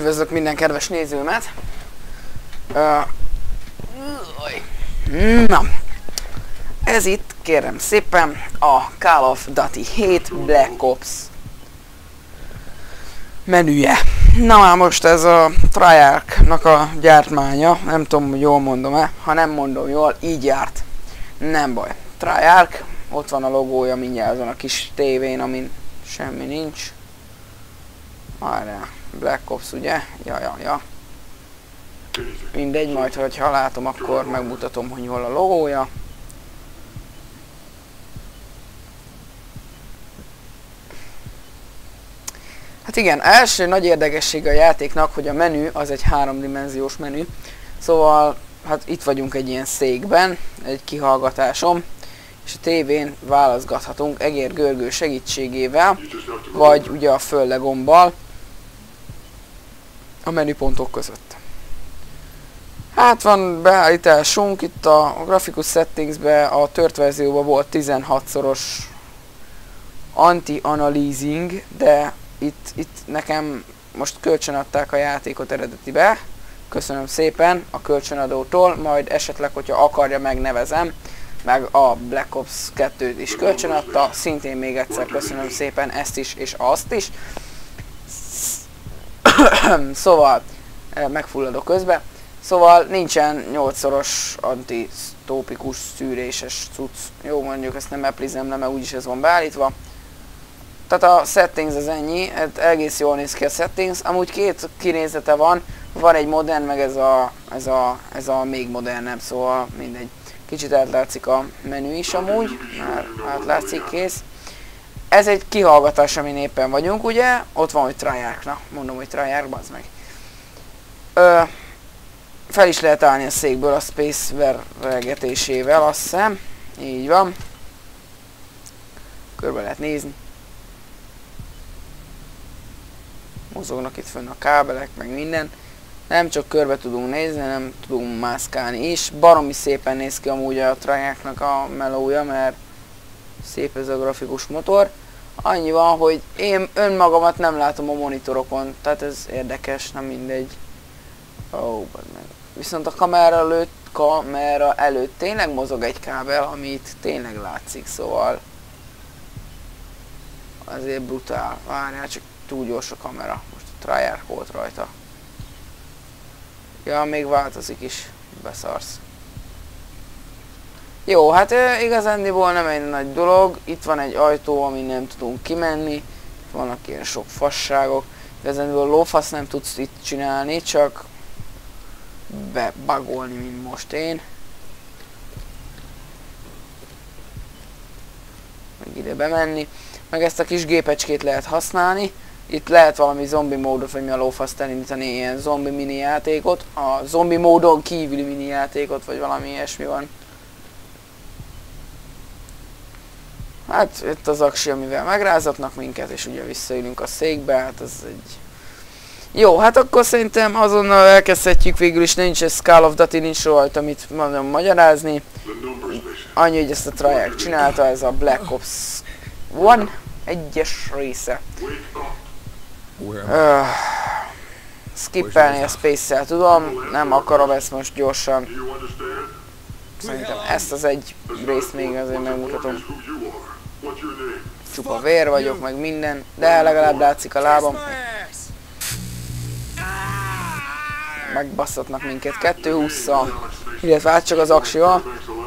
Üdvözlök minden kedves nézőmet! Na, ez itt kérem szépen a Call of Duty 7 Black Ops menüje. Na már most ez a Treyarch-nak a gyártmánya, nem tudom, hogy jól mondom-e, ha nem mondom jól, így járt. Nem baj. Treyarch, ott van a logója mindjárt azon a kis tévén, amin semmi nincs. Várjál, Black Ops ugye? Ja. Mindegy, majd hogyha látom, akkor megmutatom, hogy hol a logója. Hát igen, első nagy érdekessége a játéknak, hogy a menü az egy háromdimenziós menü. Szóval, hát itt vagyunk egy ilyen székben, egy kihallgatásom, és a tévén válaszgathatunk egérgörgő segítségével, vagy ugye a föllegombbal a menüpontok között. Hát van beállításunk, itt a grafikus settingsbe a tört verzióban volt 16-szoros anti-analyzing, de itt nekem most kölcsönadták a játékot eredetibe. Köszönöm szépen a kölcsönadótól, majd esetleg, hogyha akarja, megnevezem, meg a Black Ops 2-t is kölcsönadta, szintén még egyszer köszönöm szépen ezt is és azt is. Szóval, megfulladok közbe. Szóval nincsen 8-szoros antisztópikus szűréses cucc. Jó, mondjuk ezt nem eplizem le, mert úgyis ez van beállítva. Tehát a settings az ennyi, hát egész jól néz ki a settings. Amúgy két kinézete van, van egy modern, meg ez a még modernebb, szóval mindegy. Kicsit átlátszik a menü is amúgy, már átlátszik, kész. Ez egy kihallgatás, amin éppen vagyunk, ugye? Ott van, hogy Treyarch-na, mondom, hogy Treyarch, bazd meg. Fel is lehet állni a székből a space verregetésével, azt hiszem. Így van. Körbe lehet nézni. Mozognak itt fönn a kábelek, meg minden. Nem csak körbe tudunk nézni, nem tudunk mászkálni is. Baromi szépen néz ki amúgy a Treyarch-nak a melója, mert szép ez a grafikus motor. Annyi van, hogy én önmagamat nem látom a monitorokon, tehát ez érdekes, nem mindegy. Viszont a kamera előtt tényleg mozog egy kábel, amit tényleg látszik, szóval azért brutál. Várjál, csak túl gyors a kamera. Most a Treyarch volt rajta. Ja, még változik is. Beszarsz. Jó, hát igazándiból nem egy nagy dolog. Itt van egy ajtó, amin nem tudunk kimenni. Itt vannak ilyen sok fasságok. Igazándiból lófasz nem tudsz itt csinálni, csak bebagolni, mint most én. Meg ide bemenni. Meg ezt a kis gépecskét lehet használni. Itt lehet valami zombi módot, vagy mi a lófaszt elindítani, ilyen zombi mini játékot. A zombi módon kívüli mini játékot, vagy valami ilyesmi van. Hát itt az aksi, amivel megrázatnak minket, és ugye visszaülünk a székbe, hát ez egy... Jó, hát akkor szerintem azonnal elkezdhetjük, végül is nincs ez Call of Duty, nincs rajta mit mondom magyarázni. Annyi, hogy ezt a Treyarch csinálta, ez a Black Ops 1 egyes része. Skippelni a space-szel tudom, nem akarom ezt most gyorsan. Szerintem ezt az egy részt még azért megmutatom. Csupa vér vagyok, meg minden, de legalább látszik a lábam. Megbasszatnak minket 220-szal, illetve hát csak az aksival.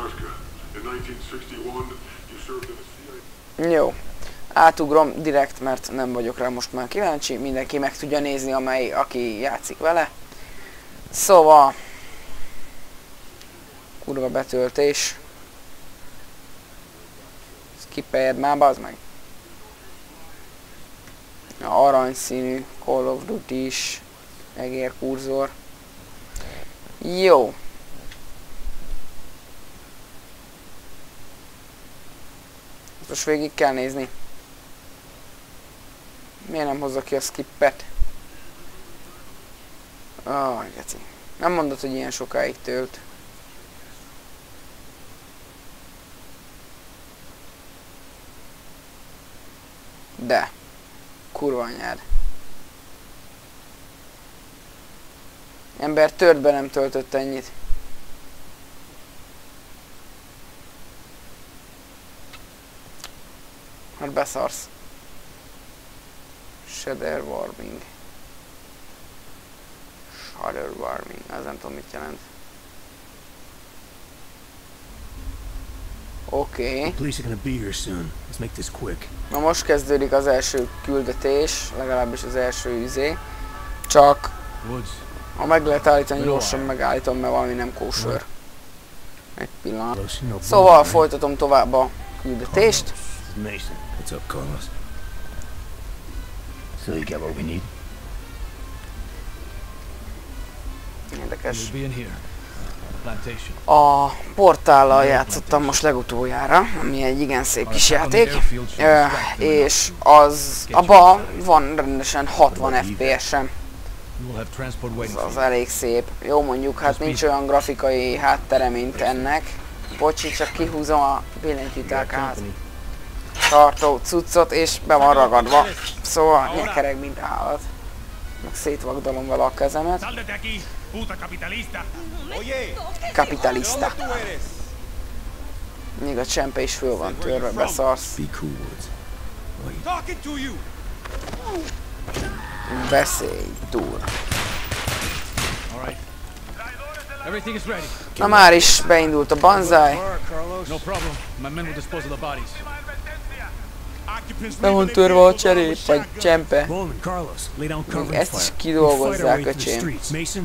Jó. Átugrom direkt, mert nem vagyok rá most már kíváncsi. Mindenki meg tudja nézni, aki játszik vele. Szóval... Kurva betöltés. Skippeljed már, bazd meg. Aranyszínű Call of Duty is. Egér kurzor. Jó. Most végig kell nézni. Miért nem hozza ki a skippet? Geci. Nem mondod, hogy ilyen sokáig tölt. De. Kurva anyád. Ember törtbe nem töltött ennyit. Hát beszarsz. Shader warming. Shader warming. Ez nem tudom mit jelent. Oké. Na most kezdődik az első küldetés, legalábbis az első üzé. Csak ha meg lehet állítani, gyorsan megállítom, mert valami nem kósör. Egy pillanat. Szóval folytatom tovább a küldetést. Érdekes. A portállal játszottam most legutoljára, ami egy igen szép kis játék, és abban van rendesen 60 FPS-em. Az elég szép. Jó, mondjuk, hát nincs olyan grafikai háttere, mint ennek. Bocsi, csak kihúzom a billentyűtárkát, tartó cuccot, és be van ragadva. Szóval nyekereg, mint állat. Meg szétvagdalom vele a kezemet. Kapitalista. Még a csempe is föl van törve, beszarsz. Beszélj, túl. Na már is beindult a banzai. Be van törve a cserép, vagy csempe. Még ezt is kidolgozzák, öcsém.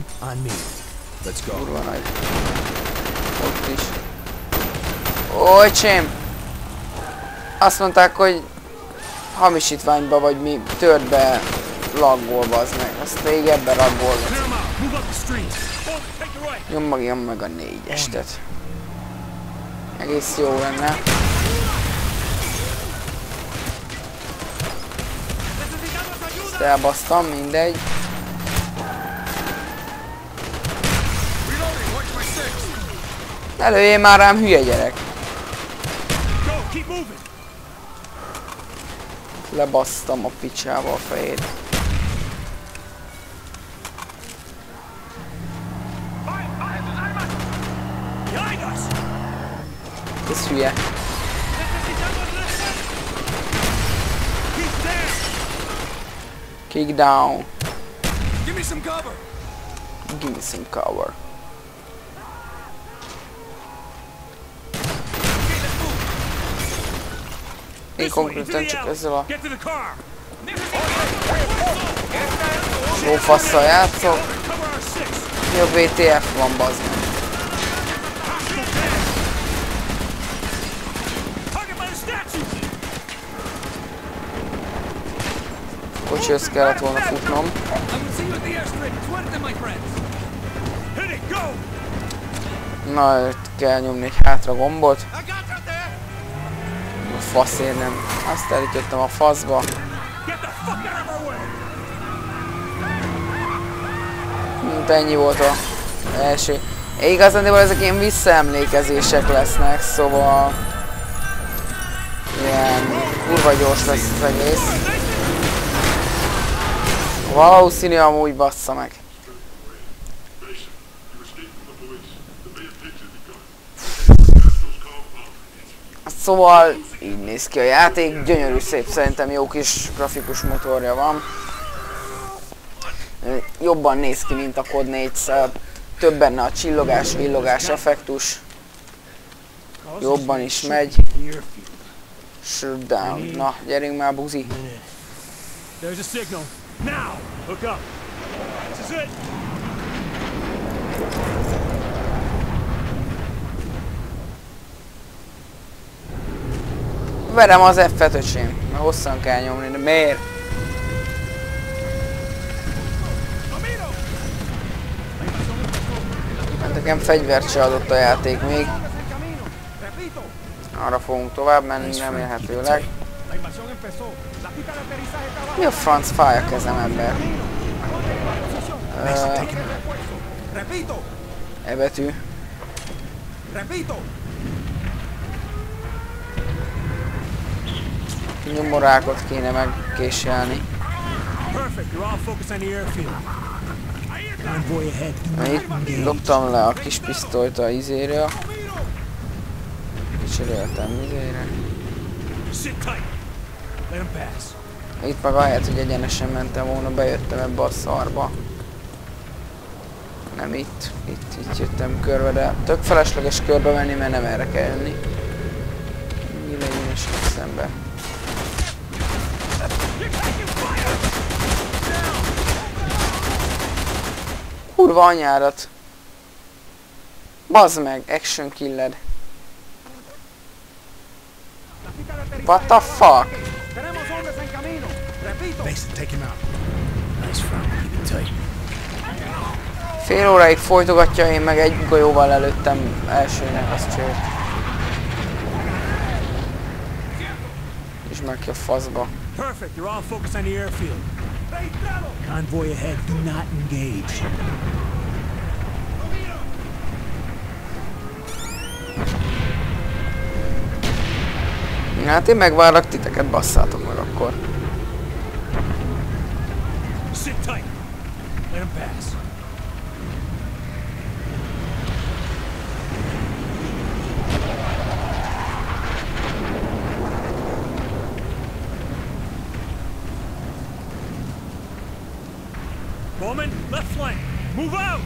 Kurva nagy. Ott is. Ó, öcsém! Azt mondták, hogy hamisítványba vagy mi, tört be laggol, bazd meg. Azt még ebben raggolgat. Nyom meg a 4-estet. Egész jó lenne. Ezt elbasztam, mindegy. Előjél már rám, hülye gyerek. Lebasztam a picsába a fejét. Ez hülye. Kick down. Give me some cover. Give me some cover. Én konkrétan csak ezzel a lófasszal játszok. Jobb VTF van, bazd meg. Kocsihoz kellett volna futnom. Na, itt kell nyomni egy hátra gombot. A faszért nem. Azt elütöttem a faszba. Ennyi volt az első. Igazándiból ezek ilyen visszaemlékezések lesznek, szóval ilyen kurva gyors lesz az egész. Valószínű amúgy bassza meg. Szóval így néz ki a játék, gyönyörű szép, szerintem jó kis grafikus motorja van. Jobban néz ki, mint a COD 4-szel. Több benne a csillogás, villogás effektus. Jobban is megy. Shutdown. Na, gyerünk már, buzi. Verem az F-et, öcsém, mert hosszan kell nyomni, de miért? Hát nekem fegyvert se adott a játék még. Arra fogunk tovább menni, remélhetőleg. Mi a franc fáj a kezem, ember? E betű. Nyomorákot kéne megkéselni. Itt dobtam le a kis pisztolyt a izéről. Kicseréltem izére. Itt meg ahelyett, hogy egyenesen mentem volna, bejöttem ebbe a szarba. Nem itt jöttem körbe, de tök felesleges körbe menni, mert nem erre kell jönni. Mi legyen is szembe. Kurva anyárat! Bazd meg, action killed. What the fuck? Fél óráig folytogatja, én meg egy golyóval előttem elsőnek, azt csőt. És meg ki a faszba. Perfect, you're all focused on the airfield. Convoy ahead, do not engage. Hát én megvárlak titeket, basszátok meg akkor. Sit tight. Let him pass. Bowman, left flank. Move out!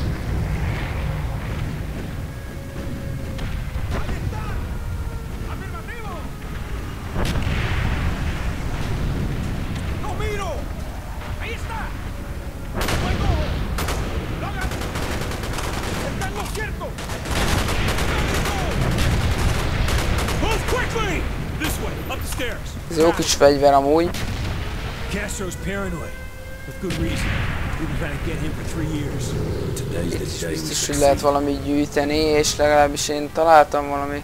Ez jó kis fegyver amúgy. Castro's paranoid. With good reason. We've been trying to get him for 3 years. Today's the day. Biztos, hogy lehet valamit gyűjteni, és legalábbis én találtam valami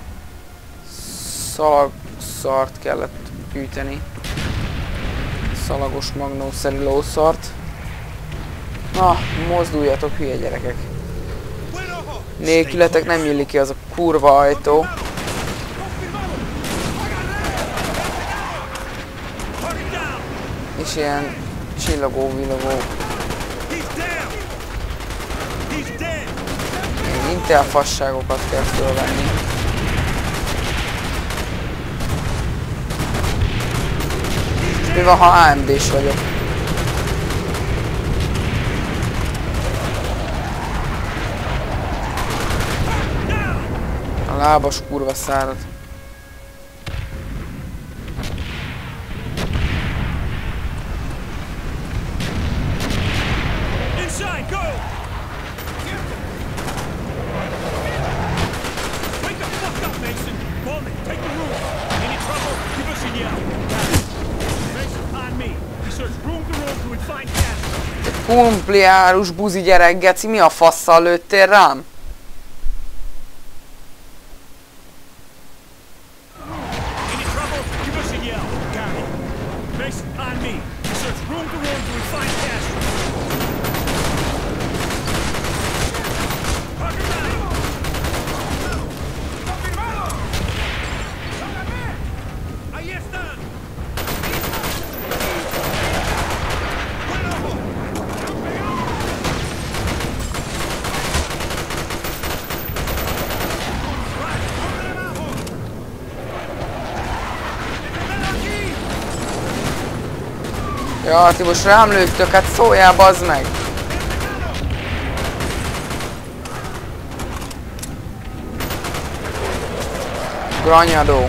szalagszart kellett gyűjteni. Szalagos magnószerű lószart. Na, mozduljatok, hülye gyerekek. Nélkületek nem illik ki az a kurva ajtó. És ilyen csillogó-villogó. Intel fasságokat kell fölvenni. Mi van, ha AMD-s vagyok? A lábas kurva szárad. Kumpliárus buzi gyerek, geci, mi a fasszal lőttél rám? Ja, ti most rám lőttök, hát szóljál, bazd meg! Granyadó!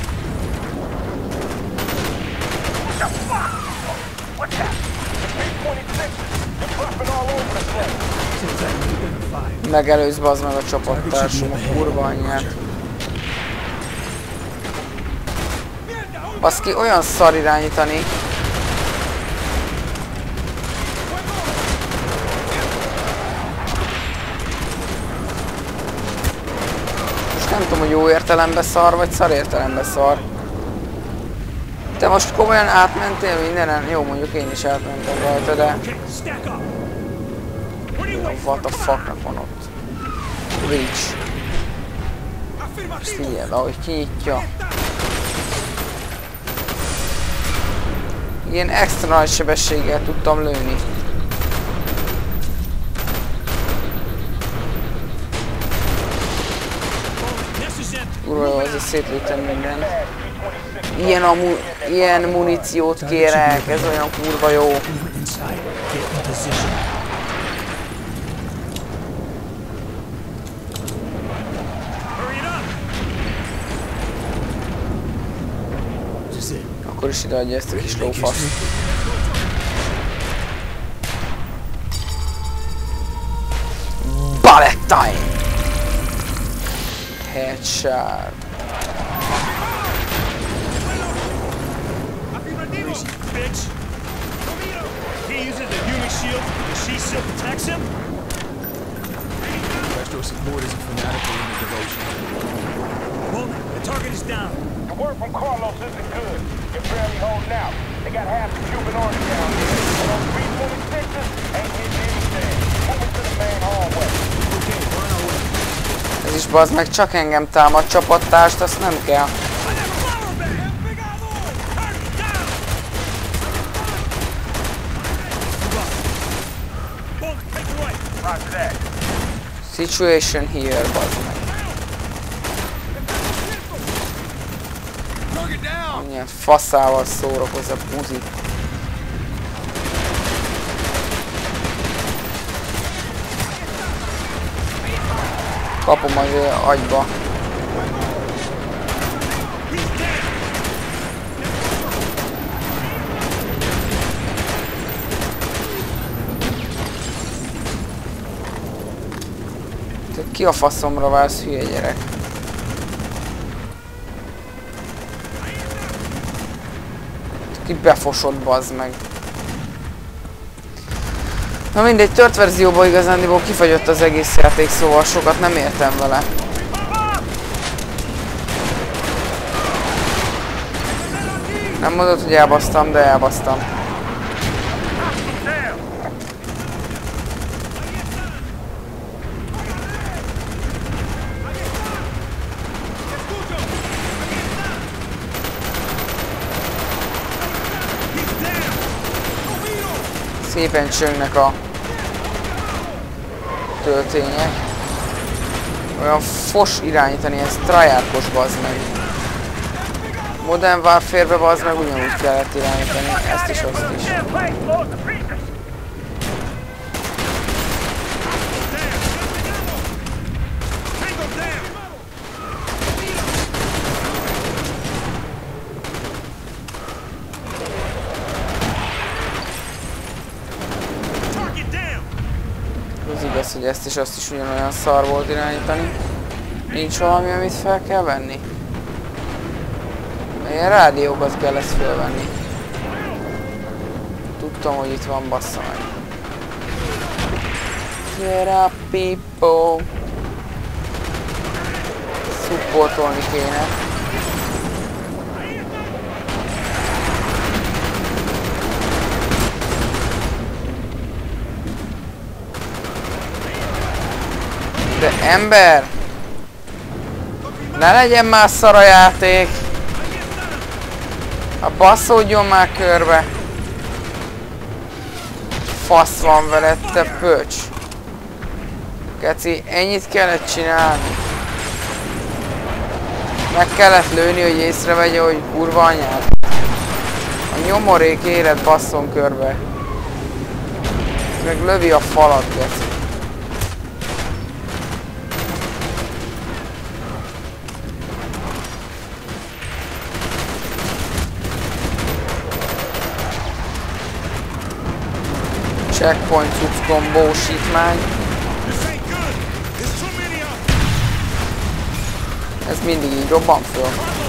Megelőzz, bazd meg a csapattársam, a kurva anyját. Baszki, olyan szar irányítani. Nem tudom, hogy jó értelemben szar, vagy szar értelemben szar. Te most komolyan átmentél mindenen? Jó, mondjuk én is átmentem rajta, de... What the fucknak van ott? Reach. Ezt figyeld, ahogy kinyitja. Ilyen extra nagy sebességgel tudtam lőni. Kurva jó, azért szétlőttem minden. Ilyen muníciót kérek, ez olyan kurva jó. Akkor is ideadja ezt a kis lófaszt. Bullet time! Headshot. Bitch. He uses the human shield, the she shield protects him? Retro support is a fanatical in the devotion. Well, the target is down. The word from Carlos isn't good. You're barely holding out. They got half the Cuban army down here. And those 326s ain't getting anything. Moving to the main hallway. Okay, we're on our way. Ez is bazd meg, csak engem támad csapattárst, azt nem kell. Situation here, bazd meg. Milyen faszával szórakoz a buzi. Kapom az agyba. Ki a faszomra vársz, hülye gyerek? Ki befosott, bazd meg. Na mindegy, tört verzióban igazándiból kifagyott az egész játék, szóval sokat nem értem vele. Nem mondod, hogy elbasztam, de elbasztam. Szépen csöngnek a töltények. Olyan fos irányítani, ez tryhardos, bazd meg. Modern Warfare-be bazd meg ugyanúgy kellett irányítani, ezt is, azt is. Az igaz, hogy ezt is, azt is ugyanolyan szar volt irányítani. Nincs valami, amit fel kell venni? Ilyen rádiókat kell ezt felvenni. Tudtam, hogy itt van, bassza meg. Get up, people! Supportolni kéne. De ember! Ne legyen már szar a játék! Baszódjon már körbe! Fasz van veled, te pöcs! Keci, ennyit kellett csinálni. Meg kellett lőni, hogy észrevegye, hogy kurva anyád. A nyomorék élet basszon körbe. Meg lövi a falat, keci. Checkpoint cucc kombósítmány. Ez mindig így robban föl.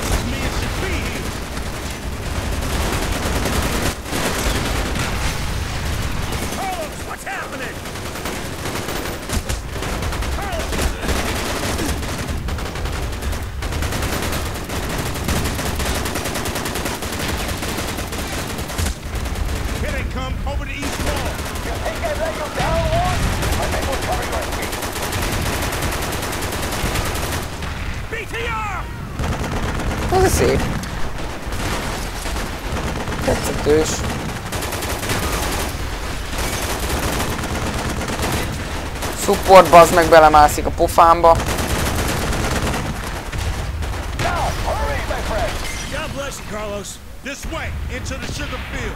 Ez szép. Tetszetős. Support, bazd meg, belemászik a pofámba. bless you, Carlos. This way, into the sugar field.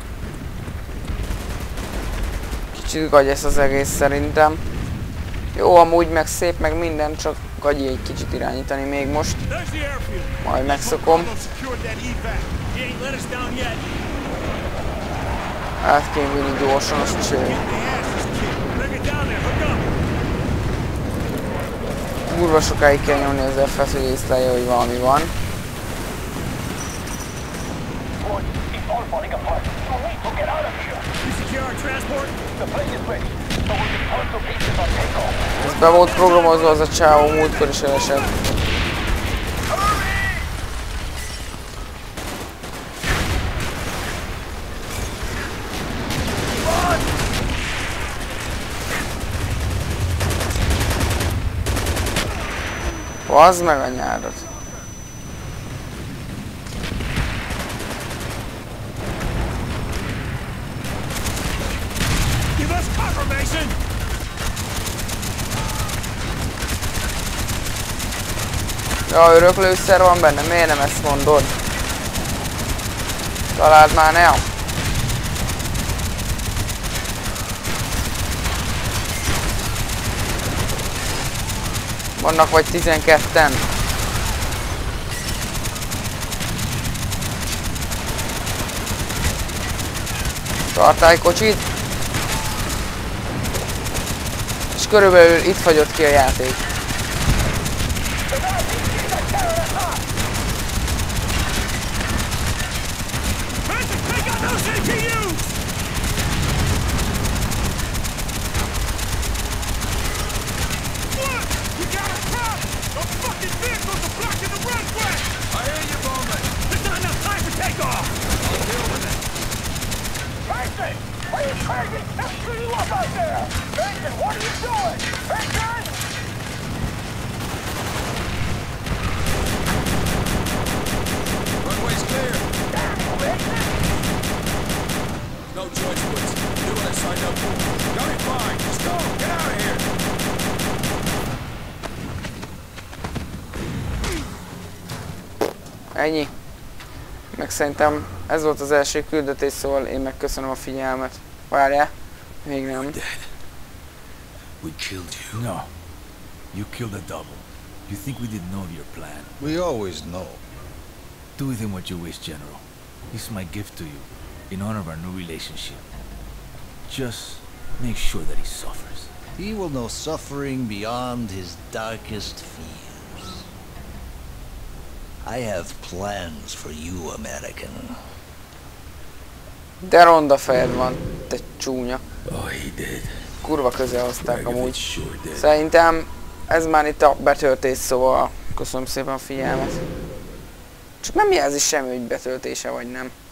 Kicsit gagy ez az egész szerintem. Jó, amúgy meg szép, meg minden, csak gagyi egy kicsit irányítani még most. There's the airfield. Majd megszokom. Carlos secured that evac. He ain't let us down yet. Át kéne vinni gyorsan, azt cső. Getting their asses kicked. Bring it down there. Hook up. Kurva sokáig kell nyomni az F-et, hogy észlelje, hogy valami van. Boys, it's all falling apart. You need to get out of here. You secure our transport? The plane is ready, so we can turn to pieces on takeoff. Ez be volt programozva az a csávó, múltkor is elesett. Vazd meg a nyárat. Give us confirmation! Ja, öröklőszer van benne, miért nem ezt mondod? Találd már el! Vannak vagy 12-en. Tartálykocsit. És körülbelül itt fagyott ki a játék. Take out those APUs! Look! We got a problem! Those fucking vehicles are blocking the runway! I hear you, Bowman. There's not enough time for takeoff! I'll deal with it. Mason! Are you crazy? They'll screw you up out there! Mason, what are you doing? Mason! Runway's clear. Damn you, Mason! No choice, Woods. Do what I signed up for. Got me fine. Just go. Get out of here. Ennyi. Meg szerintem ez volt az első küldetés, szóval én megköszönöm a figyelmet. Várjál. Még nem. Dead. We killed you. No. You killed a double. You think we didn't know of your plan? We always know. Do with him what you wish, General. This is my gift to you, in honor of our new relationship. Just make sure that he suffers. He will know suffering beyond his darkest fears. I have plans for you, American. De ronda fejed van, te csúnya. Oh, he did. Kurva közel hozták amúgy. Sure did. Szerintem ez már itt a betöltés, szóval köszönöm szépen a figyelmet. Csak nem jelzi semmi, hogy betöltése vagy nem.